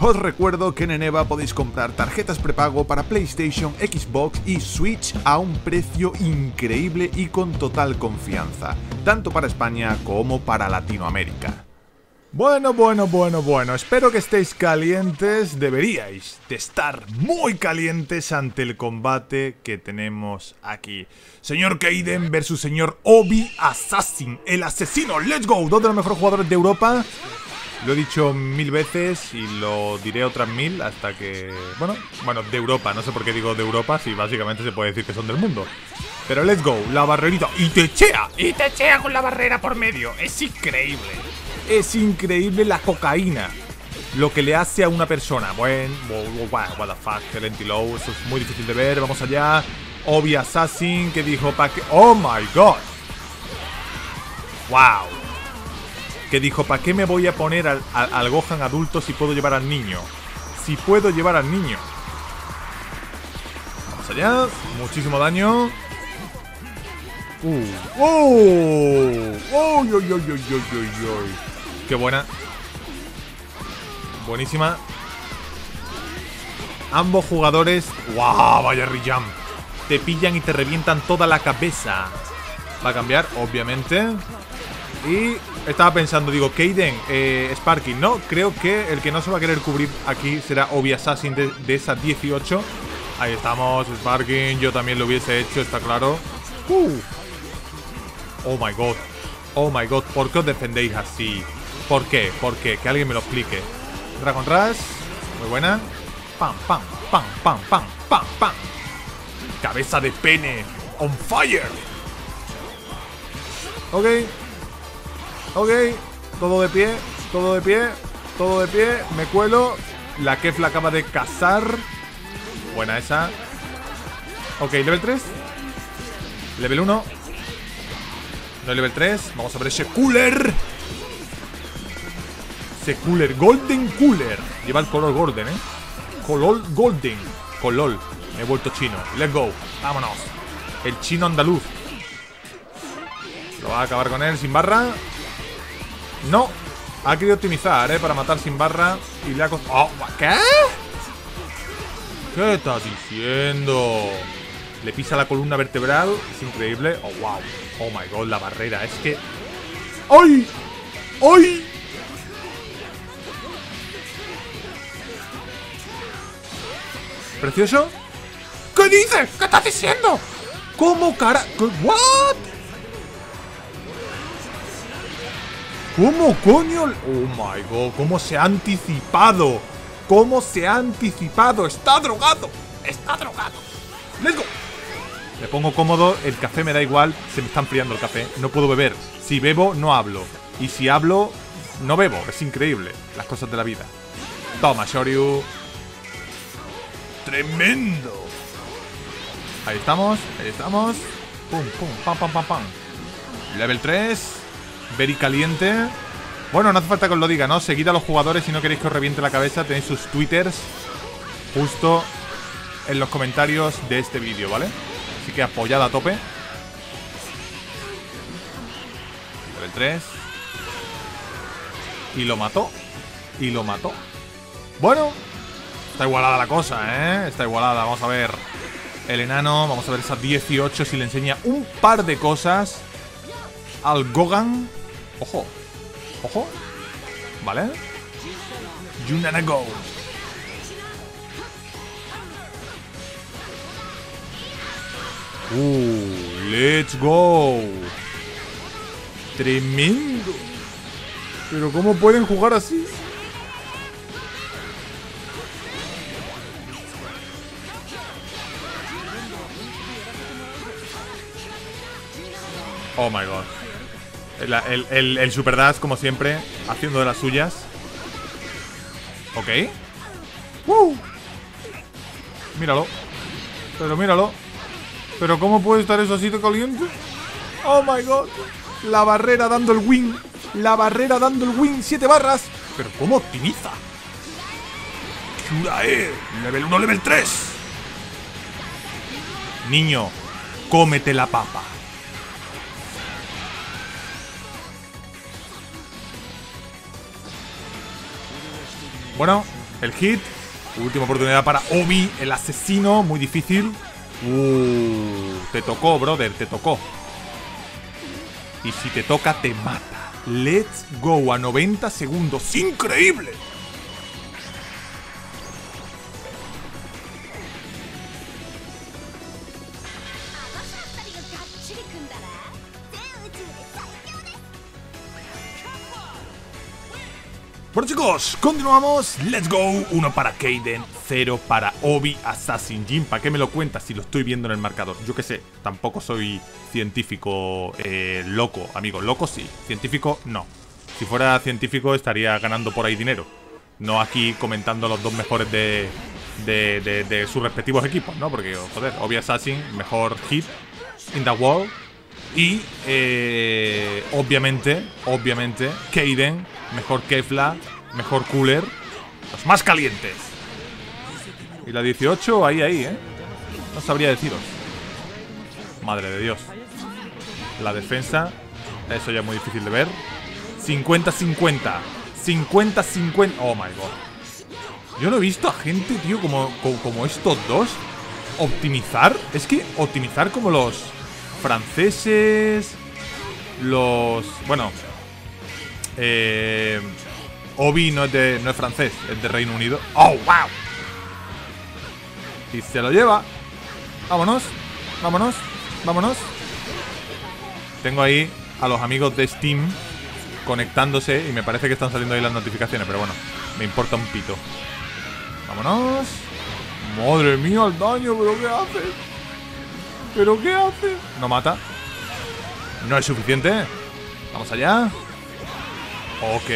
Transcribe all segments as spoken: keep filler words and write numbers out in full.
Os recuerdo que en Eneba podéis comprar tarjetas prepago para PlayStation, Xbox y Switch a un precio increíble y con total confianza, tanto para España como para Latinoamérica. Bueno, bueno, bueno, bueno, espero que estéis calientes, deberíais de estar muy calientes ante el combate que tenemos aquí. Señor Kaiden versus señor Obi Assassin, el asesino, let's go, dos de los mejores jugadores de Europa. Lo he dicho mil veces y lo diré otras mil hasta que... Bueno, bueno, de Europa, no sé por qué digo de Europa si básicamente se puede decir que son del mundo. Pero let's go, la barrerita, y te echea, y te echea con la barrera por medio, es increíble. Es increíble la cocaína, lo que le hace a una persona. Bueno, what the fuck, excelente low, eso es muy difícil de ver, vamos allá. Obi Assassin, que dijo pa' que... Oh my god. Wow. Que dijo, ¿para qué me voy a poner al, al, al Gohan adulto si puedo llevar al niño? Si puedo llevar al niño. Vamos allá, muchísimo daño. Uh. ¡Oh! ¡Oh! ¡Oy, oy, oy, oy, oy, oy! ¡Qué buena! Buenísima. Ambos jugadores... ¡Wow! Vaya re-jump. Te pillan y te revientan toda la cabeza. Va a cambiar, obviamente. Y estaba pensando, digo, Kaiden, eh, Sparky, no, creo que el que no se va a querer cubrir aquí será Obi Assassin de, de esa dieciocho. Ahí estamos, Sparky, yo también lo hubiese hecho, está claro. Uh. Oh my god, oh my god, ¿por qué os defendéis así? ¿Por qué? ¿Por qué? Que alguien me lo explique. Dragon Rush, muy buena. Pam, pam, pam, pam, pam, pam, pam. Cabeza de pene, on fire. Ok. Ok, todo de pie, todo de pie, todo de pie, me cuelo. La Kef la acaba de cazar. Buena esa. Ok, level tres. Level uno. No hay level tres, vamos a ver ese cooler. Ese cooler, golden cooler. Lleva el color golden, eh Color golden. Color, me he vuelto chino. Let's go, vámonos. El chino andaluz. Lo va a acabar con él sin barra. No, ha querido optimizar, eh, para matar sin barra. Y le ha costado... Oh, ¿qué? ¿Qué estás diciendo? Le pisa la columna vertebral. Es increíble. Oh, wow. Oh my god, la barrera. Es que... ¡Ay! ¡Ay! ¿Precioso? ¿Qué dices? ¿Qué estás diciendo? ¿Cómo cara...? ¿What? ¿Cómo coño? Oh my god, ¿cómo se ha anticipado? ¿Cómo se ha anticipado? ¡Está drogado! ¡Está drogado! ¡Let's go! Me pongo cómodo, el café me da igual. Se me está enfriando el café, no puedo beber. Si bebo, no hablo. Y si hablo, no bebo. Es increíble, las cosas de la vida. Toma, Shoryu. ¡Tremendo! Ahí estamos, ahí estamos. Pum, pum, pam, pam, pam, pam. Level tres. Very caliente. Bueno, no hace falta que os lo diga, ¿no? Seguid a los jugadores si no queréis que os reviente la cabeza. Tenéis sus twitters justo en los comentarios de este vídeo, ¿vale? Así que apoyad a tope. Level tres. Y lo mató. Y lo mató. Bueno, está igualada la cosa, ¿eh? Está igualada, vamos a ver. El enano, vamos a ver esa dieciocho si le enseña un par de cosas al Gohan. Ojo. Ojo. Vale. Yunana go. Uh, let's go. Tremendo. Pero ¿cómo pueden jugar así? Oh my god. El, el, el, el Super Dash, como siempre, haciendo de las suyas. Ok. ¡Woo! Míralo. Pero míralo. Pero ¿cómo puede estar eso así de caliente? Oh my god. La barrera dando el win. La barrera dando el win. Siete barras. Pero ¿cómo optimiza? Kyurae. Level uno, level tres. Niño, cómete la papa. Bueno, el hit. Última oportunidad para Obi, el asesino. Muy difícil. Uh, te tocó, brother, te tocó. Y si te toca, te mata. Let's go, a noventa segundos. ¡Increíble! Bueno, chicos, continuamos. Let's go. Uno para Kaden, cero para Obi Assassin Jin. ¿Para qué me lo cuentas si lo estoy viendo en el marcador? Yo qué sé, tampoco soy científico eh, loco, amigo. Loco sí, científico no. Si fuera científico estaría ganando por ahí dinero. No aquí comentando los dos mejores de, de, de, de sus respectivos equipos, ¿no? Porque, joder, Obi Assassin, mejor hit in the world. Y, eh, obviamente, obviamente, Kaden, mejor Kefla, mejor Cooler. Los más calientes. Y la dieciocho, ahí, ahí, ¿eh? No sabría deciros. Madre de Dios. La defensa, eso ya es muy difícil de ver. cincuenta cincuenta. cincuenta cincuenta. Oh, my God. Yo no he visto a gente, tío, como, como, como estos dos optimizar. Es que optimizar como los franceses, los... Bueno, eh, Obi no es, de, no es francés, es de Reino Unido. ¡Oh, wow! Y se lo lleva. Vámonos, vámonos, vámonos. Tengo ahí a los amigos de Steam conectándose y me parece que están saliendo ahí las notificaciones, pero bueno, me importa un pito. Vámonos. Madre mía, el daño, pero ¿qué hace? ¿Pero qué hace? No mata. No es suficiente. Vamos allá. Ok.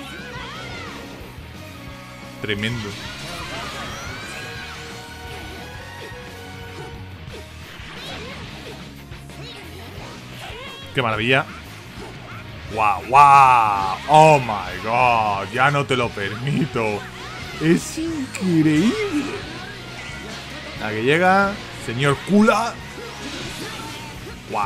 Tremendo. Qué maravilla. Wow, wow. Oh my God. Ya no te lo permito. Es increíble. La que llega. Señor Kula. Wow.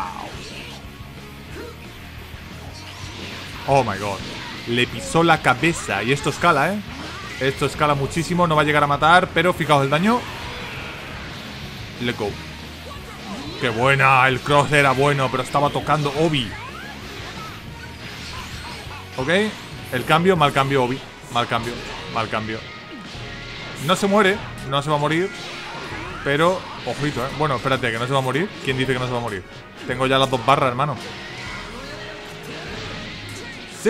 Oh my God. Le pisó la cabeza. Y esto escala, ¿eh? Esto escala muchísimo. No va a llegar a matar. Pero fijaos el daño. Let's go. Qué buena. El cross era bueno. Pero estaba tocando Obi. Ok. El cambio. Mal cambio Obi. Mal cambio. Mal cambio. No se muere. No se va a morir. Pero, ojito, ¿eh? Bueno, espérate, que no se va a morir. ¿Quién dice que no se va a morir? Tengo ya las dos barras, hermano. Sí.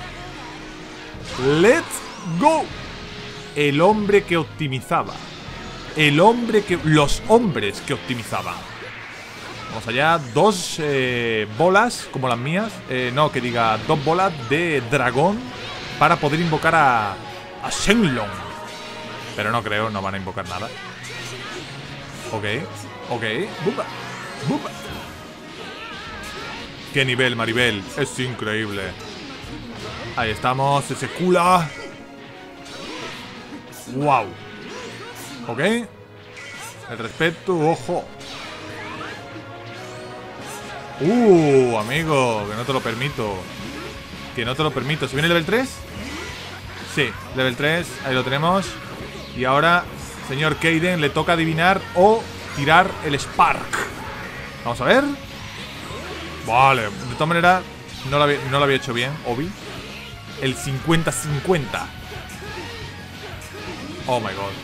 Let's go. El hombre que optimizaba. El hombre que... Los hombres que optimizaban. Vamos allá. Dos eh, bolas, como las mías. Eh, no, que diga dos bolas de dragón para poder invocar a... A Shenlong. Pero no creo, no van a invocar nada. Ok, ok. Bumba, bumba. Qué nivel, Maribel. Es increíble. Ahí estamos, ese Kula. Wow. Ok. El respeto, ojo. Uh, amigo, que no te lo permito. Que no te lo permito. ¿Se viene el level tres? Sí, level tres, ahí lo tenemos. Y ahora, señor Kaden, le toca adivinar o tirar el Spark. Vamos a ver. Vale, de todas maneras, no lo había, no lo había hecho bien, Obi. El cincuenta cincuenta. Oh my God.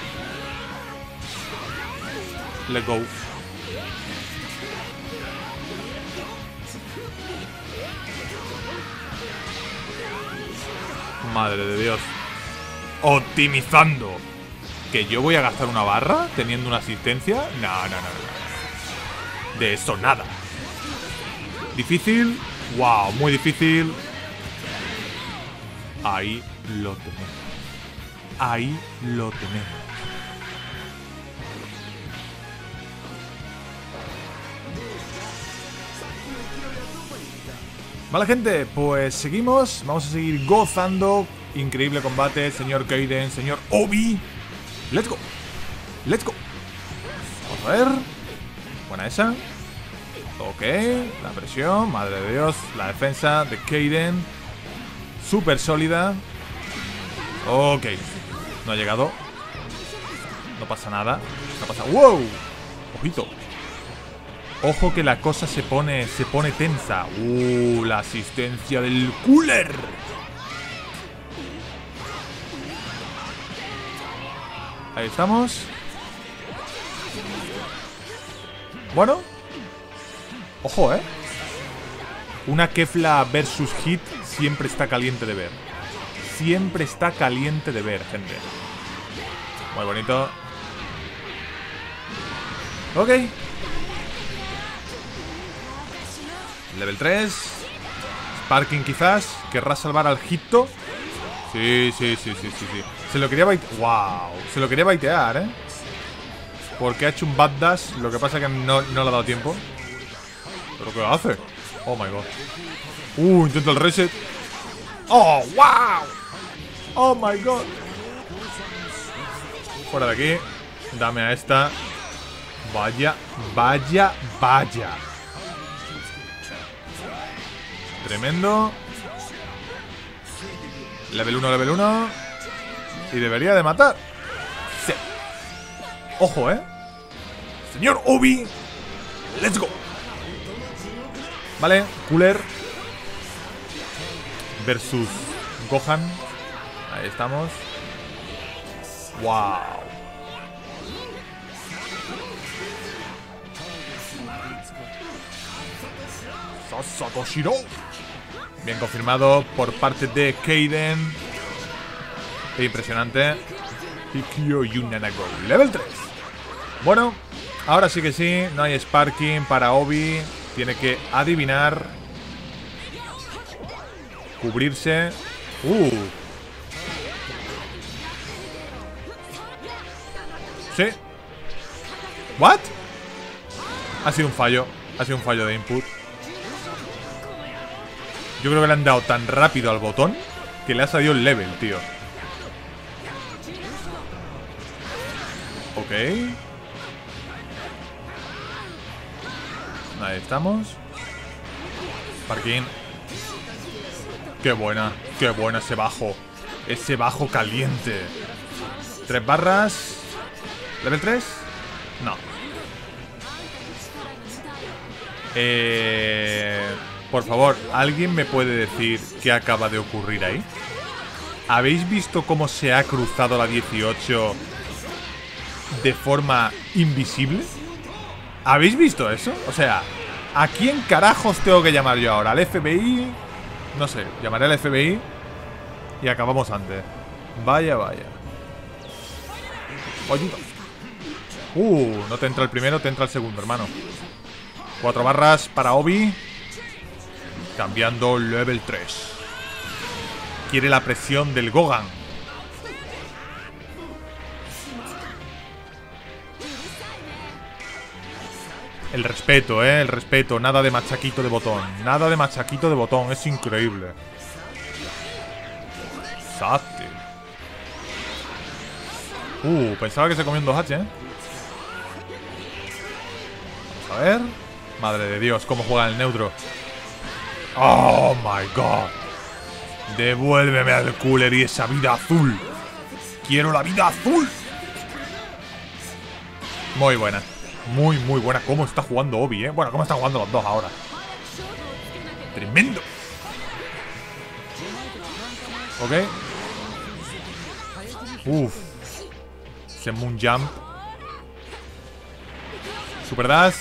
Let's go. Madre de Dios. Optimizando. ¿Que yo voy a gastar una barra teniendo una asistencia? No, no, no, no. De eso nada. Difícil. Wow, muy difícil. Ahí lo tenemos. Ahí lo tenemos. Vale, gente, pues seguimos. Vamos a seguir gozando. Increíble combate, señor Kaden, señor Obi. Let's go. Let's go. Vamos a ver. Buena esa. Ok, la presión, madre de Dios. La defensa de Kaden. Súper sólida. Ok. No ha llegado. No pasa nada. No pasa... ¡Wow! Ojito. Ojo que la cosa se pone, se pone tensa. ¡Uh! La asistencia del cooler. Ahí estamos. Bueno. Ojo, ¿eh? Una Kefla versus Hit siempre está caliente de ver. Siempre está caliente de ver, gente. Muy bonito. Ok. Level tres. Sparking quizás. ¿Querrá salvar al Hitto? Sí, sí, sí, sí, sí, sí. Se lo quería baitear. Wow. Se lo quería baitear, ¿eh? Porque ha hecho un bad dash. Lo que pasa es que no, no le ha dado tiempo. ¿Pero qué hace? Oh my god. Uh, intenta el reset. Oh, wow. Oh my god. Fuera de aquí. Dame a esta. Vaya, vaya, vaya. Tremendo. Level uno, level uno. Y debería de matar. Sí. Ojo, eh. Señor Obi. Let's go. Vale, Cooler versus Gohan. Ahí estamos. Wow. Satoshiro. Bien confirmado por parte de Kaden. Impresionante. Hikyo Yunanago. Level tres. Bueno, ahora sí que sí. No hay Sparking para Obi. Tiene que adivinar. Cubrirse. Uh. Sí. ¿What? Ha sido un fallo. Ha sido un fallo de input. Yo creo que le han dado tan rápido al botón que le ha salido el level, tío. Ok. Ahí estamos. Parking. Qué buena, qué buena ese bajo. Ese bajo caliente. Tres barras. ¿Level tres? No. Eh... Por favor, ¿alguien me puede decir qué acaba de ocurrir ahí? ¿Habéis visto cómo se ha cruzado la dieciocho de forma invisible? ¿Habéis visto eso? O sea, ¿a quién carajos tengo que llamar yo ahora? ¿Al F B I? No sé, llamaré al F B I y acabamos antes. Vaya, vaya. Ayuda. Uh, no te entra el primero, te entra el segundo, hermano. Cuatro barras para Obi. Cambiando level tres. Quiere la presión del Gohan. El respeto, eh, el respeto. Nada de machaquito de botón. Nada de machaquito de botón. Es increíble. Sate. Uh, pensaba que se comió un dos H, eh. Vamos a ver. Madre de Dios, cómo juega el neutro. Oh my god. Devuélveme al cooler y esa vida azul. Quiero la vida azul. Muy buena. Muy, muy buena. Cómo está jugando Obi, eh. Bueno, cómo están jugando los dos ahora. Tremendo. Ok. Uff. Ese Moon Jump. Super Dash.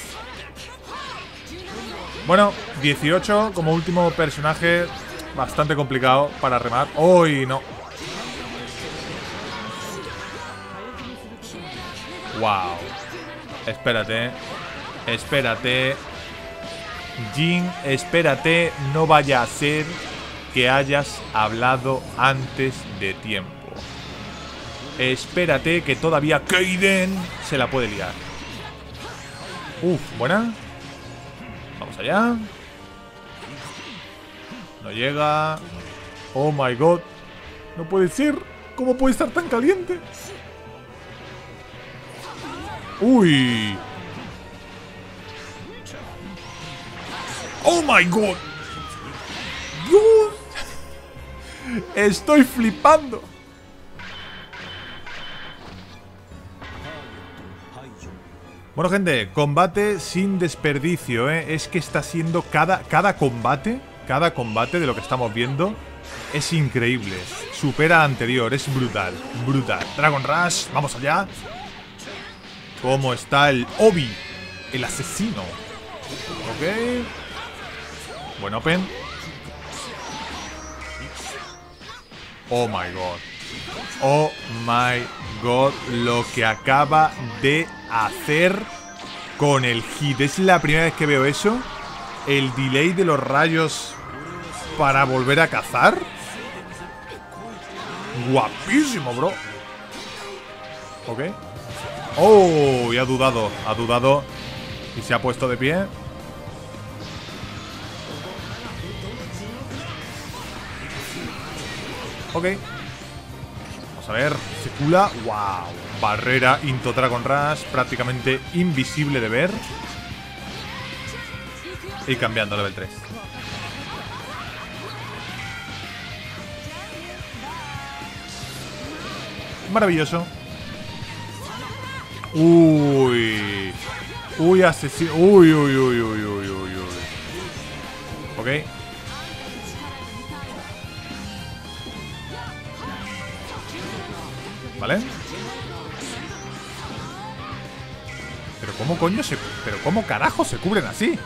Bueno, dieciocho como último personaje. Bastante complicado para remar. ¡Uy, no! ¡Wow! Espérate. Espérate. Jin, espérate. No vaya a ser que hayas hablado antes de tiempo. Espérate que todavía Kaden se la puede liar. Uf, buena. Vamos allá. No llega. Oh my god. No puede ser. ¿Cómo puede estar tan caliente? Uy. Oh my god. Dios. Estoy flipando. Bueno, gente, combate sin desperdicio, ¿eh? Es que está siendo cada, cada combate, cada combate de lo que estamos viendo es increíble. Supera al anterior, es brutal, brutal. Dragon Rush, vamos allá. ¿Cómo está el Obi? El asesino. Ok. Buen open. Oh my god. Oh my god. Lo que acaba de hacer con el hit. Es la primera vez que veo eso. El delay de los rayos para volver a cazar. Guapísimo, bro. Ok. Oh, y ha dudado. Ha dudado. Y se ha puesto de pie. Ok. Vamos a ver. Se cula. Wow. Barrera into Dragon Rush. Prácticamente invisible de ver. Y cambiando a level tres. Maravilloso. Uy. Uy, asesino. Uy, uy, uy, uy, uy, uy, uy. Ok. ¿Vale? Pero cómo coño se... Pero cómo carajo se cubren así.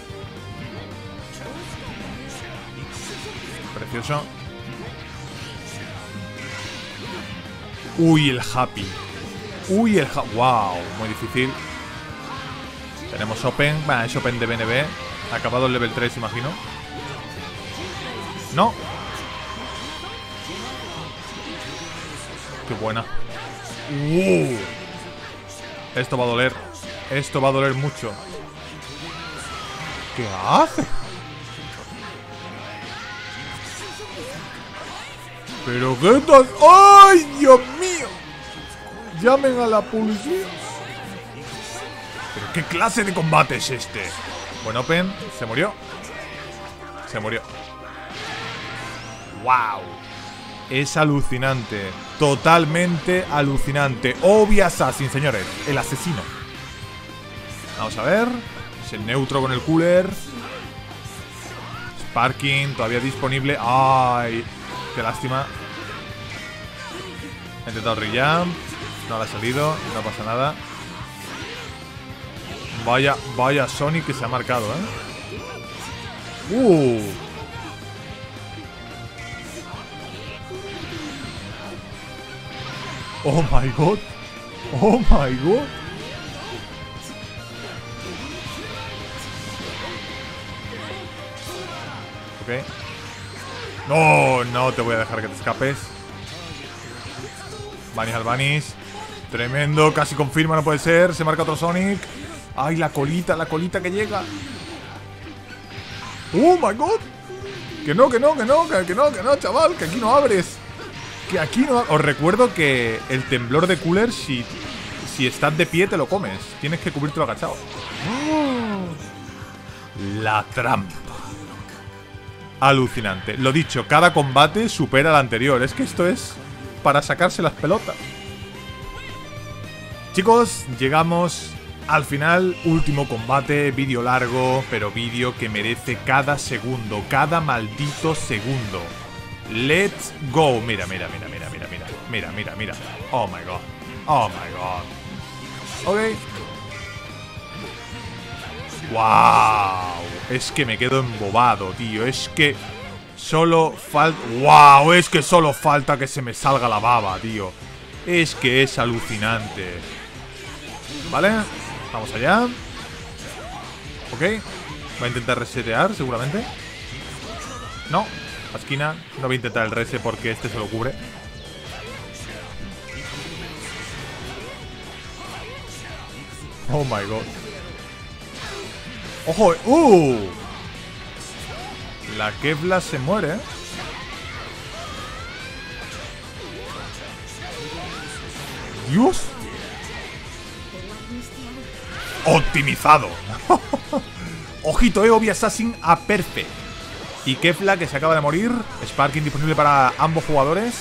Precioso. Uy, el happy. Uy, el happy. Wow, muy difícil. Tenemos open. Va, es open de B N B. Acabado el level tres, imagino. No. Qué buena. Uh. Esto va a doler. Esto va a doler mucho. ¿Qué hace? ¿Pero qué tal? ¡Ay, Dios mío! Llamen a la policía. ¿Pero qué clase de combate es este? Bueno, open. Se murió. Se murió. ¡Wow! Es alucinante. Totalmente alucinante. Obi Assassin, señores. El asesino. Vamos a ver. Es el neutro con el cooler. Sparking, todavía disponible. ¡Ay! Qué lástima. He intentado re-jump. No le ha salido. No pasa nada. Vaya, vaya Sonic que se ha marcado, ¿eh? ¡Uh! Oh my god. Oh my god. Ok. No, no te voy a dejar que te escapes. Vanish al Vanish. Tremendo, casi confirma, no puede ser. Se marca otro Sonic. Ay, la colita, la colita que llega. Oh my god. Que no, que no, que no, que no, que no, chaval. Que aquí no abres. Que aquí no... Os recuerdo que el temblor de cooler, si, si estás de pie, te lo comes. Tienes que cubrirte lo agachado. Oh, la trampa. Alucinante. Lo dicho, cada combate supera al anterior. Es que esto es para sacarse las pelotas. Chicos, llegamos al final. Último combate, vídeo largo, pero vídeo que merece cada segundo, cada maldito segundo. Let's go. Mira, mira, mira, mira, mira, mira. Mira, mira, mira. Oh my god. Oh my god. Ok. Wow. Es que me quedo embobado, tío. Es que solo falta... Wow. Es que solo falta que se me salga la baba, tío. Es que es alucinante. Vale. Vamos allá. Ok. Va a intentar resetear, seguramente. No. La esquina. No voy a intentar el rese porque este se lo cubre. Oh my god. ¡Ojo! ¡Uh! La Kefla se muere, ¿eh? ¡Dios! ¡Optimizado! Ojito, eh, Obi Assassin a perfect. Y Kefla que se acaba de morir. Sparking disponible para ambos jugadores.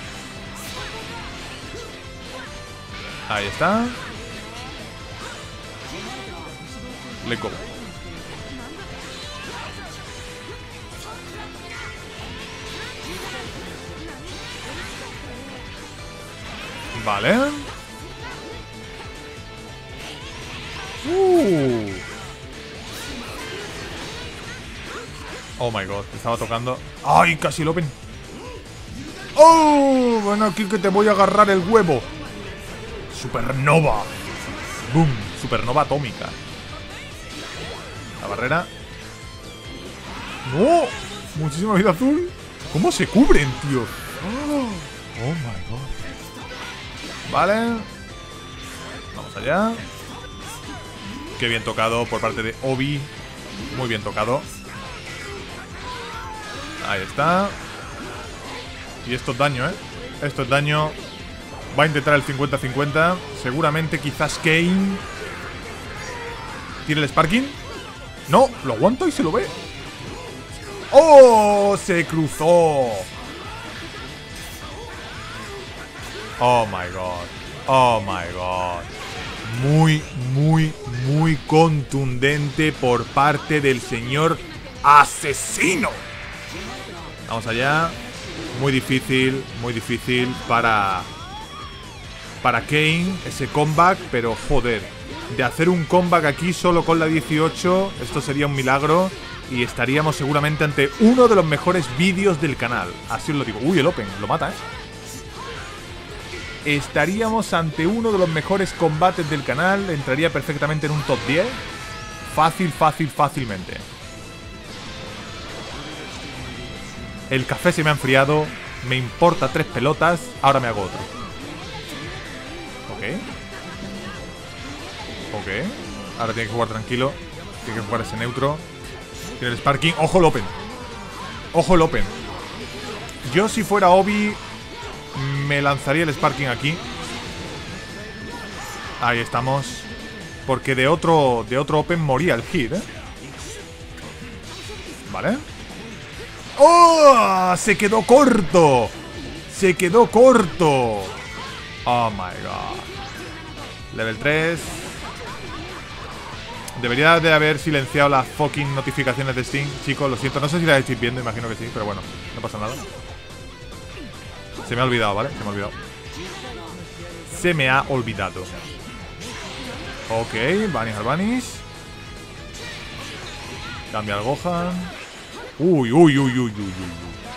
Ahí está. Let's go. Vale. Uh. Oh my god, estaba tocando. ¡Ay, casi el open! ¡Oh! Bueno, aquí que te voy a agarrar el huevo. Supernova. Boom, supernova atómica. La barrera. ¡No! Muchísima vida azul. ¿Cómo se cubren, tío? Oh, oh my god. Vale. Vamos allá. Qué bien tocado por parte de Obi. Muy bien tocado. Ahí está. Y esto es daño, ¿eh? Esto es daño. Va a intentar el cincuenta cincuenta. Seguramente quizás Kane tire el Sparking. No, lo aguanta y se lo ve. ¡Oh! Se cruzó. Oh my god. Oh my god. Muy, muy, muy contundente por parte del señor asesino. Vamos allá. Muy difícil, muy difícil para Para Kane ese comeback. Pero joder, de hacer un comeback aquí solo con la dieciocho, esto sería un milagro. Y estaríamos seguramente ante uno de los mejores vídeos del canal. Así os lo digo. Uy, el Open, lo mata, ¿eh? Estaríamos ante uno de los mejores combates del canal. Entraría perfectamente en un top diez. Fácil, fácil, fácilmente. El café se me ha enfriado. Me importa tres pelotas. Ahora me hago otro. Ok. Ok. Ahora tiene que jugar tranquilo. Tiene que jugar ese neutro. Tiene el Sparking. Ojo el Open. Ojo el Open. Yo si fuera Obi me lanzaría el Sparking aquí. Ahí estamos. Porque de otro De otro Open moría el hit, ¿eh? Vale. ¡Oh! Se quedó corto. Se quedó corto. Oh my god. Level tres. Debería de haber silenciado las fucking notificaciones de Steam. Chicos, lo siento, no sé si las estáis viendo. Imagino que sí, pero bueno, no pasa nada. Se me ha olvidado, ¿vale? Se me ha olvidado. Se me ha olvidado. Ok, Vanish al Vanish. Cambia al Gohan. Uy, uy, uy, uy, uy, uy.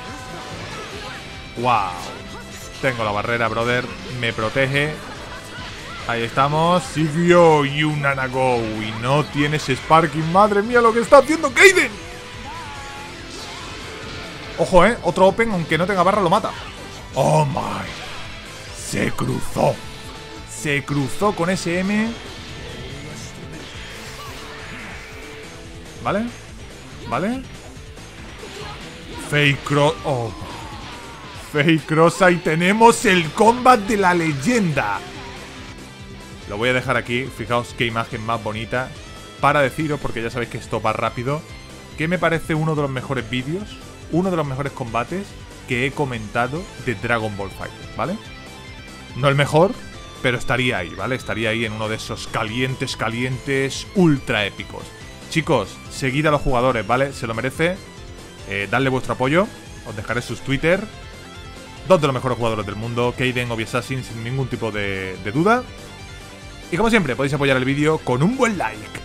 Wow. Tengo la barrera, brother. Me protege. Ahí estamos. Sigio y un Nanago. Y no tienes Sparking. Madre mía, lo que está haciendo Kaden. Ojo, eh. Otro Open, aunque no tenga barra, lo mata. Oh my. Se cruzó. Se cruzó con ese M. ¿Vale? ¿Vale? Fake Cross. Oh. Fake Cross. Ahí tenemos el combat de la leyenda. Lo voy a dejar aquí. Fijaos qué imagen más bonita. Para deciros, porque ya sabéis que esto va rápido, que me parece uno de los mejores vídeos, uno de los mejores combates que he comentado de Dragon Ball Fighter, ¿vale? No el mejor, pero estaría ahí, ¿vale? Estaría ahí en uno de esos calientes, calientes, ultra épicos. Chicos, seguid a los jugadores, ¿vale? Se lo merece. Eh, dadle vuestro apoyo. Os dejaré sus Twitter. Dos de los mejores jugadores del mundo, Kaden, Obi Assassin, sin ningún tipo de, de duda. Y como siempre, podéis apoyar el vídeo con un buen like.